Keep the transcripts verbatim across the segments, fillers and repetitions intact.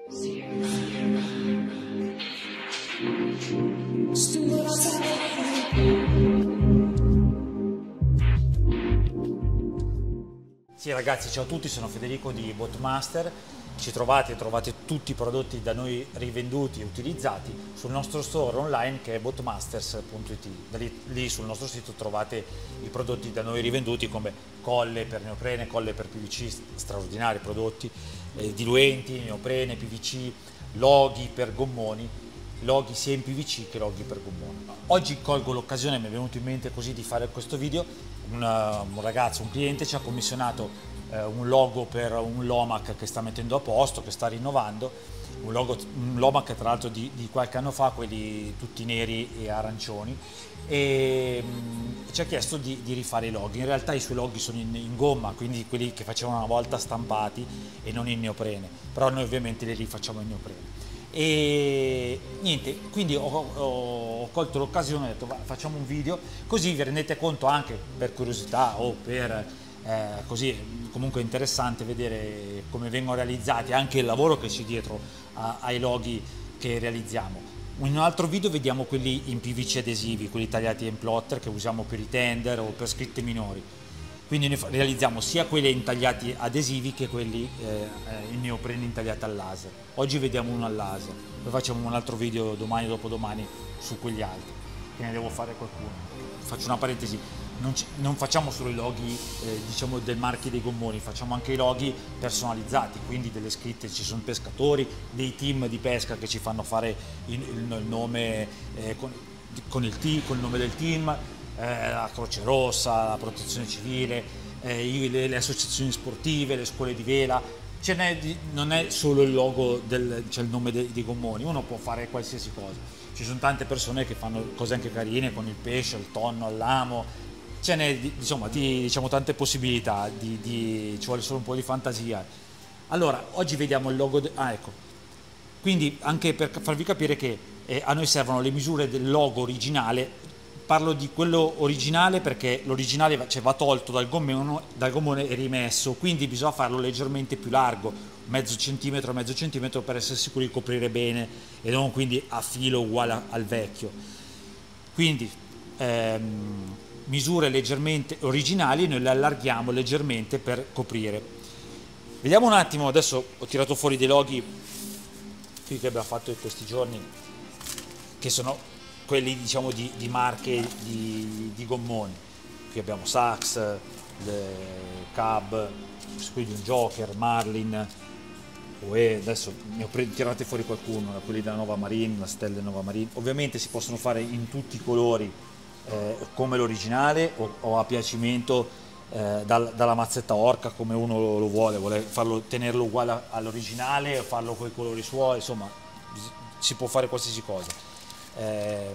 Sì ragazzi, ciao a tutti, sono Federico di Boatmaster. Ci trovate, trovate tutti i prodotti da noi rivenduti e utilizzati sul nostro store online che è boatmasters punto it. Da lì, lì sul nostro sito trovate i prodotti da noi rivenduti come colle per neoprene, colle per P V C, straordinari prodotti, eh, diluenti, neoprene, P V C, loghi per gommoni, loghi sia in P V C che loghi per gommoni. Oggi colgo l'occasione, mi è venuto in mente così di fare questo video, un, un ragazzo, un cliente ci ha commissionato eh, un logo per un Lomac che sta mettendo a posto, che sta rinnovando, un, logo, un Lomac tra l'altro di, di qualche anno fa, quelli tutti neri e arancioni, e mh, ci ha chiesto di, di rifare i loghi. In realtà i suoi loghi sono in, in gomma, quindi quelli che facevano una volta stampati e non in neoprene, però noi ovviamente li rifacciamo in neoprene. E niente, quindi ho, ho, ho colto l'occasione e ho detto va, facciamo un video così vi rendete conto, anche per curiosità o per eh, così comunque è interessante vedere come vengono realizzati, anche il lavoro che c'è dietro a, ai loghi che realizziamo. In un altro video vediamo quelli in P V C adesivi, quelli tagliati in plotter che usiamo per i tender o per scritte minori. Quindi noi realizziamo sia quelli intagliati adesivi che quelli eh, in neoprene intagliati al laser. Oggi vediamo uno al laser, poi facciamo un altro video domani o dopodomani su quegli altri, che ne devo fare qualcuno. Faccio una parentesi, non, non facciamo solo i loghi eh, diciamo del marchio dei gommoni, facciamo anche i loghi personalizzati, quindi delle scritte, ci sono pescatori, dei team di pesca che ci fanno fare il, il, il nome eh, con, con, il team, con il nome del team, Eh, la Croce Rossa, la Protezione Civile, eh, le, le associazioni sportive, le scuole di vela. Ce n'è di, non è solo il logo, del, cioè il nome dei, dei gommoni, uno può fare qualsiasi cosa. Ci sono tante persone che fanno cose anche carine con il pesce, il tonno, l'amo. Ce n'è insomma di, diciamo, tante possibilità, di, di, ci vuole solo un po' di fantasia. Allora, oggi vediamo il logo, de, ah ecco, quindi anche per farvi capire che eh, a noi servono le misure del logo originale. Parlo di quello originale perché l'originale cioè, va tolto dal gommone, dal gommone e rimesso, quindi bisogna farlo leggermente più largo, mezzo centimetro, mezzo centimetro, per essere sicuri di coprire bene e non quindi a filo uguale al vecchio. Quindi ehm, misure leggermente originali, noi le allarghiamo leggermente per coprire. Vediamo un attimo, adesso ho tirato fuori dei loghi qui che abbiamo fatto in questi giorni, che sono quelli diciamo di, di marche di, di gommoni. Qui abbiamo Sax, Cab, qui di un Joker, Marlin, Oe, adesso ne ho tirate fuori qualcuno, quelli della Nova Marine, la Stella Nova Marine. Ovviamente si possono fare in tutti i colori eh, come l'originale o, o a piacimento eh, dal, dalla mazzetta orca, come uno lo, lo vuole, vuole farlo, tenerlo uguale all'originale o farlo con i colori suoi, insomma si può fare qualsiasi cosa. Eh,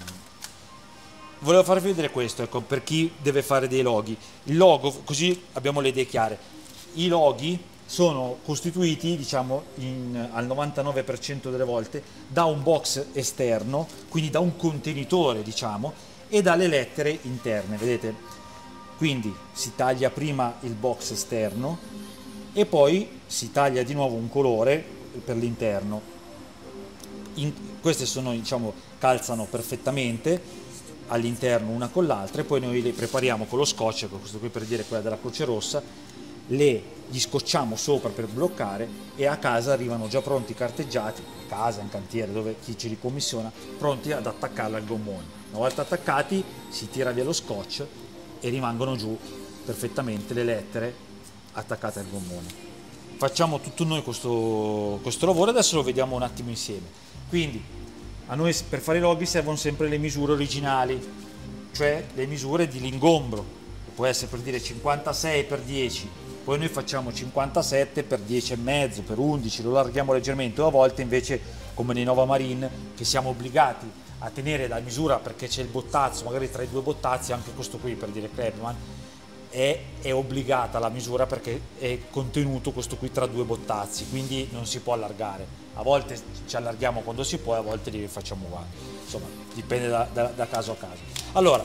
volevo farvi vedere questo, ecco, per chi deve fare dei loghi. Il logo, così abbiamo le idee chiare. I loghi sono costituiti, diciamo, in, al novantanove per cento delle volte da un box esterno, quindi da un contenitore, diciamo, e dalle lettere interne, vedete? Quindi si taglia prima il box esterno e poi si taglia di nuovo un colore per l'interno. In, queste sono, diciamo, calzano perfettamente all'interno una con l'altra e poi noi le prepariamo con lo scotch, questo qui per dire quella della Croce Rossa, le gli scocciamo sopra per bloccare e a casa arrivano già pronti carteggiati, a casa, in cantiere, dove chi ci ricommissiona, pronti ad attaccarla al gommone. Una volta attaccati si tira via lo scotch e rimangono giù perfettamente le lettere attaccate al gommone. Facciamo tutto noi questo, questo lavoro, adesso lo vediamo un attimo insieme. Quindi a noi per fare i loghi servono sempre le misure originali, cioè le misure di l'ingombro, può essere per dire cinquantasei per dieci, poi noi facciamo cinquantasette per dieci e mezzo, per undici, lo allarghiamo leggermente, o a volte invece come nei Nova Marine che siamo obbligati a tenere la misura perché c'è il bottazzo, magari tra i due bottazzi, anche questo qui per dire Clubman, è, è obbligata la misura perché è contenuto questo qui tra due bottazzi, quindi non si può allargare. A volte ci allarghiamo quando si può, a volte li facciamo uguali, insomma dipende da, da, da caso a caso. Allora,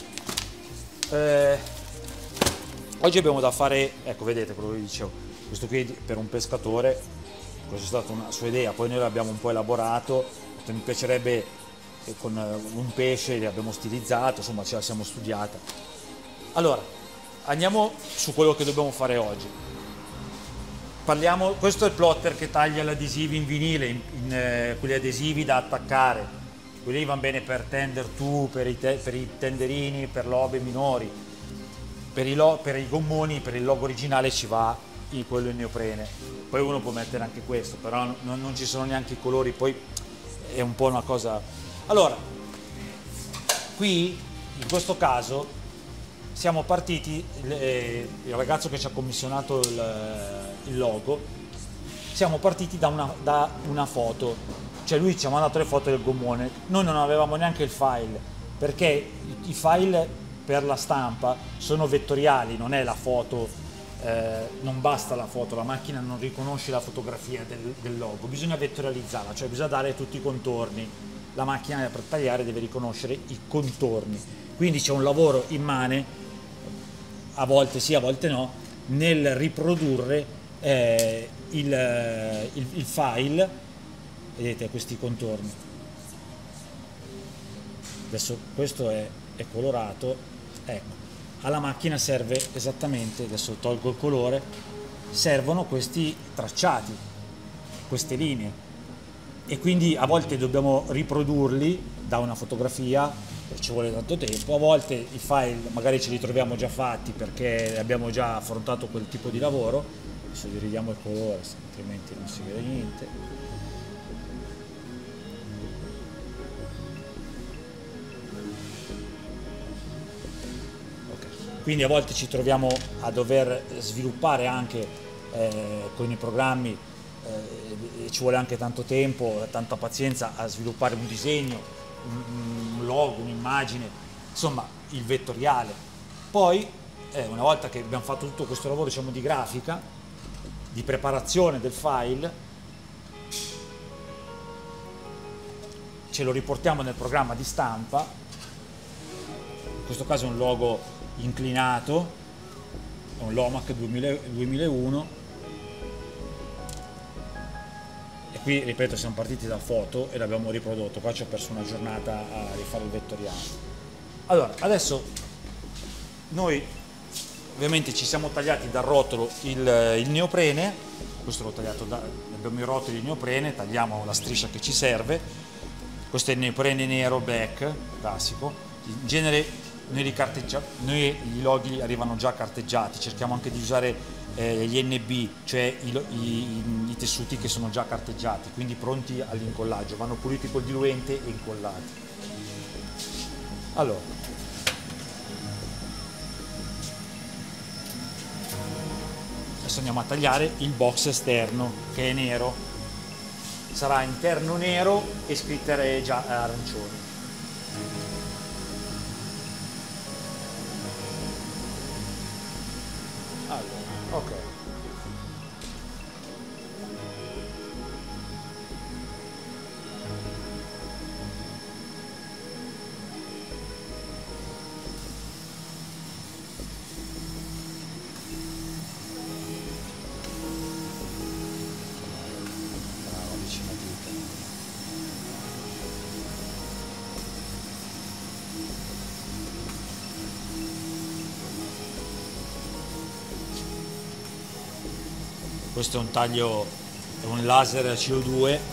eh, oggi abbiamo da fare, ecco vedete quello che vi dicevo, questo qui per un pescatore questa è stata una sua idea, poi noi l'abbiamo un po' elaborato, mi piacerebbe eh, con un pesce, l'abbiamo stilizzato, insomma ce la siamo studiata. Allora, andiamo su quello che dobbiamo fare oggi. Parliamo, questo è il plotter che taglia gli adesivi in vinile, in, in, eh, quelli adesivi da attaccare. Quelli vanno bene per tender tu, per i, te, per i tenderini, per lobe minori. Per i, lo, per i gommoni, per il logo originale ci va il, quello in neoprene. Poi uno può mettere anche questo, però non, non ci sono neanche i colori, poi è un po' una cosa... Allora, qui, in questo caso, siamo partiti, eh, il ragazzo che ci ha commissionato il, il logo, siamo partiti da una, da una foto, cioè lui ci ha mandato le foto del gommone, noi non avevamo neanche il file, perché i, i file per la stampa sono vettoriali, non è la foto, eh, non basta la foto, la macchina non riconosce la fotografia del, del logo, bisogna vettorializzarla, cioè bisogna dare tutti i contorni, la macchina per tagliare deve riconoscere i contorni, quindi c'è un lavoro immane, a volte sì, a volte no, nel riprodurre eh, il, il, il file, vedete questi contorni. Adesso questo è, è colorato, ecco, alla macchina serve esattamente, adesso tolgo il colore, servono questi tracciati, queste linee, e quindi a volte dobbiamo riprodurli da una fotografia, ci vuole tanto tempo, a volte i file magari ce li troviamo già fatti perché abbiamo già affrontato quel tipo di lavoro. Adesso gli ridiamo il colore, altrimenti non si vede niente. Okay. Quindi a volte ci troviamo a dover sviluppare anche eh, con i programmi, eh, ci vuole anche tanto tempo, tanta pazienza a sviluppare un disegno, un logo, un'immagine, insomma il vettoriale. Poi eh, una volta che abbiamo fatto tutto questo lavoro, diciamo, di grafica, di preparazione del file, ce lo riportiamo nel programma di stampa, in questo caso è un logo inclinato, è un Lomac duemilauno, e qui, ripeto, siamo partiti da foto e l'abbiamo riprodotto, qua ci ho perso una giornata a rifare il vettoriale. Allora, adesso noi ovviamente ci siamo tagliati dal rotolo il, il neoprene, questo l'ho tagliato, da, abbiamo i rotoli di neoprene, tagliamo la striscia che ci serve, questo è il neoprene nero black, classico, in genere noi, li noi i loghi arrivano già carteggiati, cerchiamo anche di usare eh, gli N B, cioè i, i, i tessuti che sono già carteggiati, quindi pronti all'incollaggio, vanno puliti col diluente e incollati. Allora, adesso andiamo a tagliare il box esterno che è nero, sarà interno nero e scritte già arancioni. Allora, ok. Brava, vicino a tutte. Questo è un taglio, è un laser a C O due,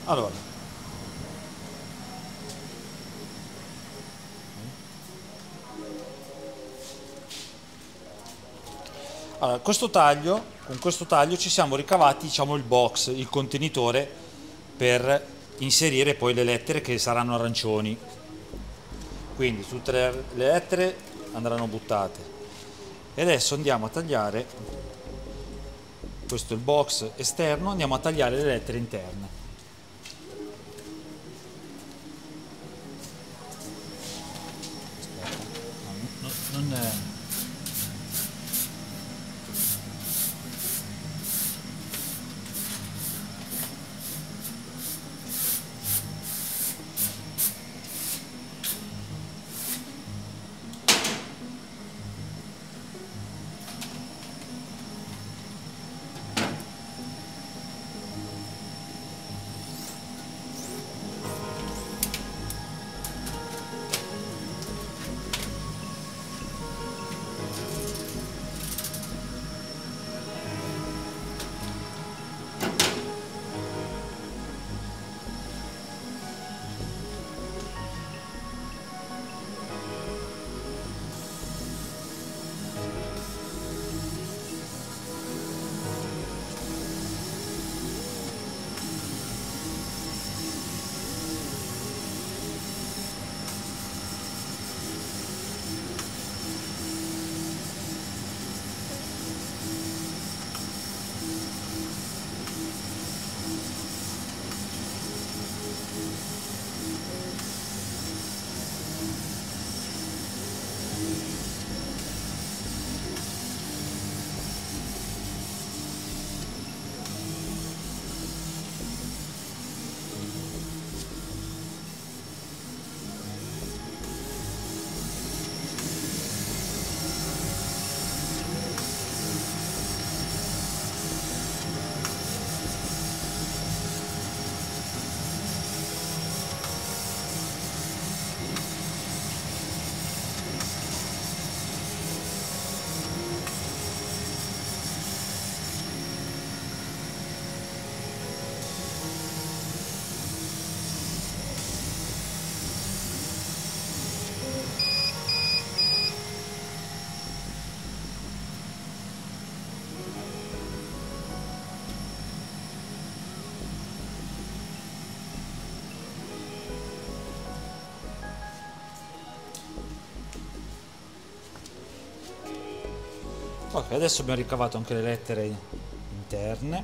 Allora, allora questo taglio, con questo taglio ci siamo ricavati, diciamo, il box, il contenitore per inserire poi le lettere che saranno arancioni. Quindi tutte le, le lettere andranno buttate. E adesso andiamo a tagliare, questo è il box esterno, andiamo a tagliare le lettere interne. No, non è... Ok, adesso abbiamo ricavato anche le lettere interne.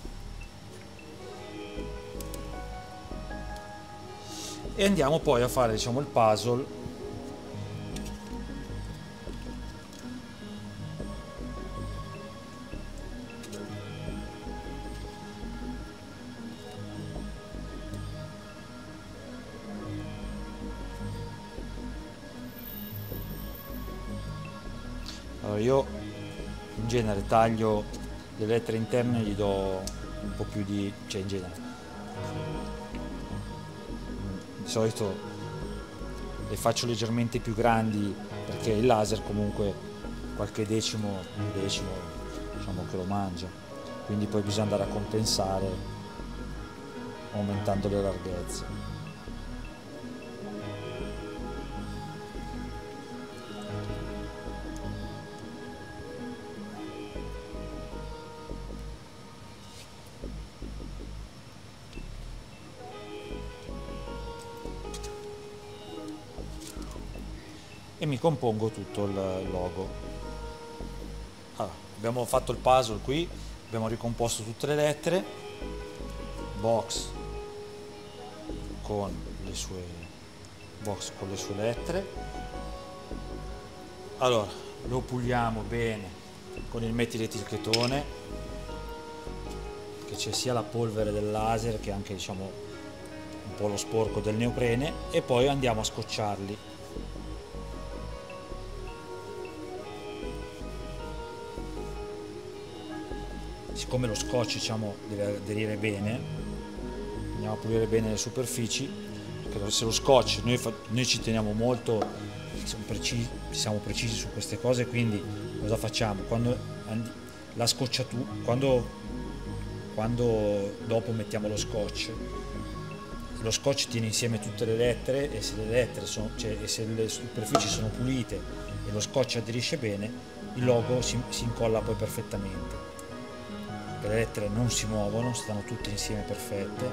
E andiamo poi a fare, diciamo, il puzzle. Allora, io in genere taglio le lettere interne, gli do un po' più di, cioè in genere di solito le faccio leggermente più grandi, perché il laser comunque qualche decimo, un decimo, diciamo che lo mangia, quindi poi bisogna andare a compensare aumentando le larghezze. E mi compongo tutto il logo. Allora, abbiamo fatto il puzzle qui, abbiamo ricomposto tutte le lettere, box con le sue, box con le sue lettere. Allora, lo puliamo bene con il metiletilchetone, che c'è sia la polvere del laser che anche, diciamo, un po' lo sporco del neoprene, e poi andiamo a scotciarli. Siccome lo scotch, diciamo, deve aderire bene, andiamo a pulire bene le superfici, perché se lo scotch, noi, noi ci teniamo molto, siamo precisi, siamo precisi su queste cose, quindi cosa facciamo? Quando la scocciatura, quando, quando dopo mettiamo lo scotch, lo scotch tiene insieme tutte le lettere e se le lettere sono, cioè, e se le superfici sono pulite e lo scotch aderisce bene, il logo si, si incolla poi perfettamente. Le lettere non si muovono, stanno tutte insieme perfette.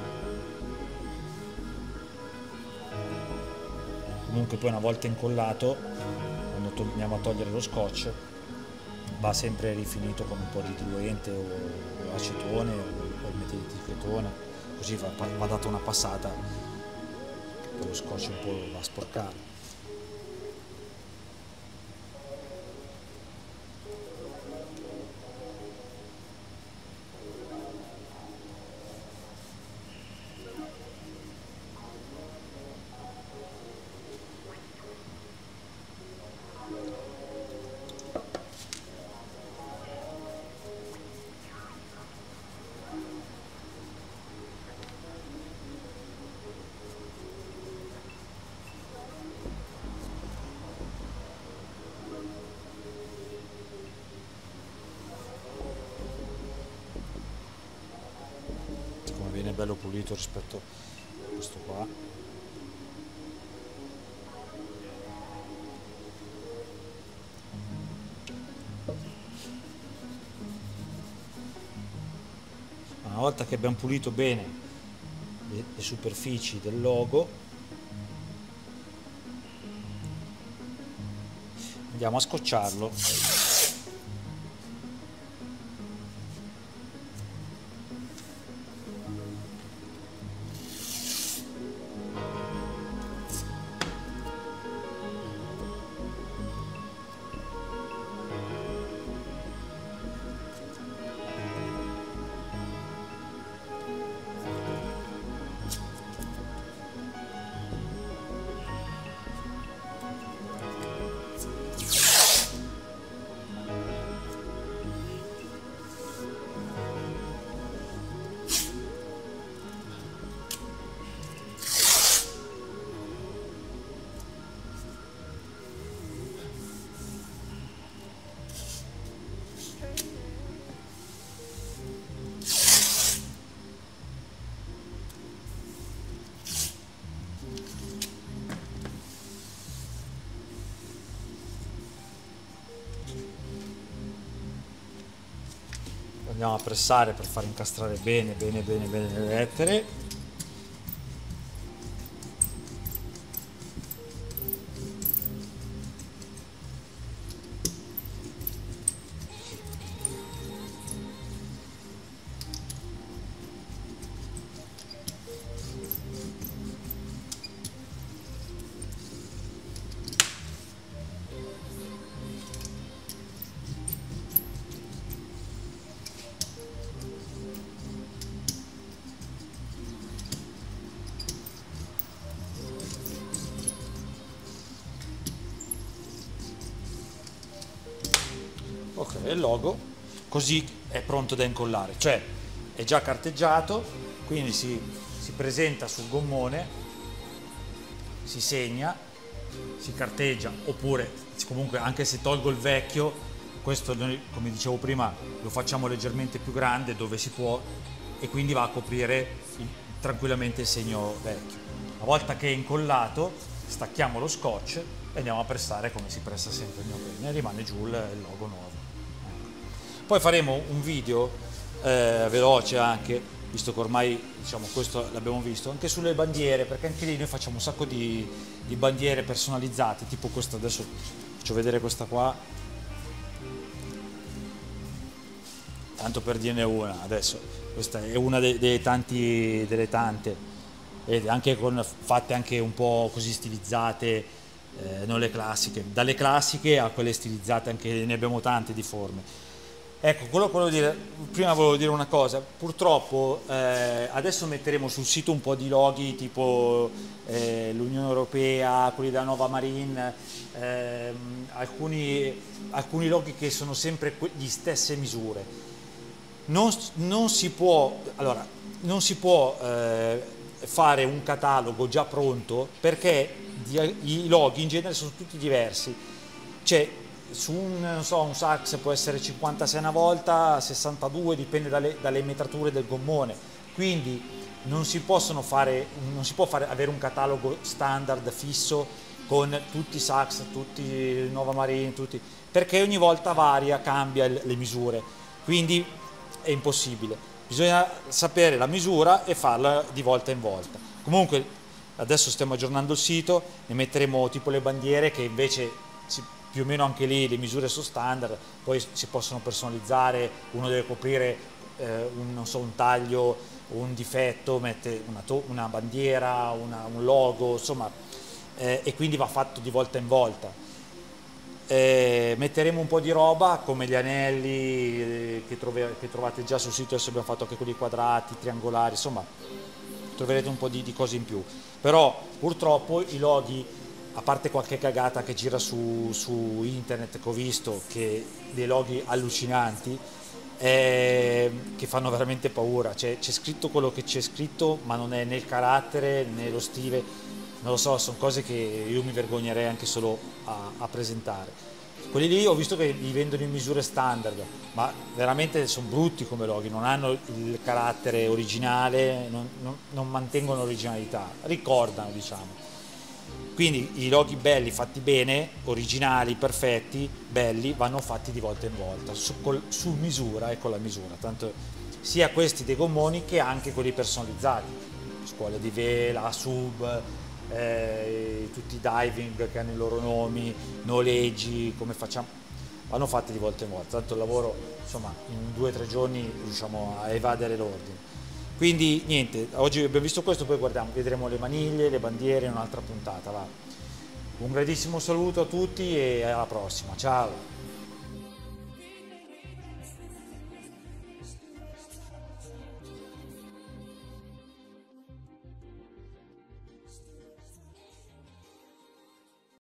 Comunque poi una volta incollato, quando andiamo a togliere lo scotch, va sempre rifinito con un po' di diluente o acetone o il metilchetetone, così va, va data una passata che lo scotch un po' va a sporcare. Viene bello pulito rispetto a questo qua. Una volta che abbiamo pulito bene le, le superfici del logo, andiamo a scocciarlo. Andiamo a pressare per far incastrare bene bene bene bene le lettere. Ok, il logo così è pronto da incollare, cioè è già carteggiato, quindi si, si presenta sul gommone, si segna, si carteggia, oppure comunque anche se tolgo il vecchio, questo noi, come dicevo prima, lo facciamo leggermente più grande dove si può e quindi va a coprire il, tranquillamente il segno vecchio. Una volta che è incollato stacchiamo lo scotch e andiamo a pressare come si pressa sempre il neoprene e rimane giù il, il logo nuovo. Poi faremo un video eh, veloce anche, visto che ormai diciamo, questo l'abbiamo visto, anche sulle bandiere, perché anche lì noi facciamo un sacco di, di bandiere personalizzate, tipo questa, adesso faccio vedere questa qua, tanto per dirne una, adesso questa è una dei, dei tanti, delle tante, vedete, anche con, fatte anche un po' così stilizzate, eh, non le classiche, dalle classiche a quelle stilizzate, anche ne abbiamo tante di forme. Ecco, quello che volevo dire, prima volevo dire una cosa, purtroppo eh, adesso metteremo sul sito un po' di loghi tipo eh, l'Unione Europea, quelli della Nova Marine, eh, alcuni, alcuni loghi che sono sempre di stesse misure. Non, non si può, allora, non si può eh, fare un catalogo già pronto perché i loghi in genere sono tutti diversi. Cioè, su un, non so, un sax può essere cinquantasei una volta, sessantadue, dipende dalle, dalle metrature del gommone, quindi non si possono fare, non si può fare, avere un catalogo standard fisso con tutti i Saks, tutti i Nova Marine, tutti, perché ogni volta varia, cambia le misure, quindi è impossibile. Bisogna sapere la misura e farla di volta in volta. Comunque adesso stiamo aggiornando il sito, ne metteremo tipo le bandiere che invece si, più o meno anche lì le misure sono standard, poi si possono personalizzare, uno deve coprire eh, un, non so, un taglio, un difetto, mette una, una bandiera, una, un logo, insomma, eh, e quindi va fatto di volta in volta. Eh, metteremo un po' di roba come gli anelli eh, che, trove, che trovate già sul sito, adesso abbiamo fatto anche quelli quadrati, triangolari, insomma troverete un po' di, di cose in più, però purtroppo i loghi, a parte qualche cagata che gira su, su internet che ho visto, che dei loghi allucinanti eh, che fanno veramente paura, c'è scritto quello che c'è scritto ma non è né il carattere né lo stile, non lo so, sono cose che io mi vergognerei anche solo a, a presentare. Quelli lì ho visto che li vendono in misure standard, ma veramente sono brutti come loghi, non hanno il carattere originale, non, non, non mantengono l'originalità, ricordano, diciamo. Quindi i loghi belli, fatti bene, originali, perfetti, belli, vanno fatti di volta in volta, su, col, su misura e con la misura, tanto sia questi dei gommoni che anche quelli personalizzati, scuole di vela, sub, eh, tutti i diving che hanno i loro nomi, noleggi, come facciamo, vanno fatti di volta in volta, tanto il lavoro, insomma, in due o tre giorni riusciamo a evadere l'ordine. Quindi niente, oggi abbiamo visto questo, poi guardiamo, vedremo le maniglie, le bandiere in un'altra puntata. Va. Un grandissimo saluto a tutti e alla prossima, ciao!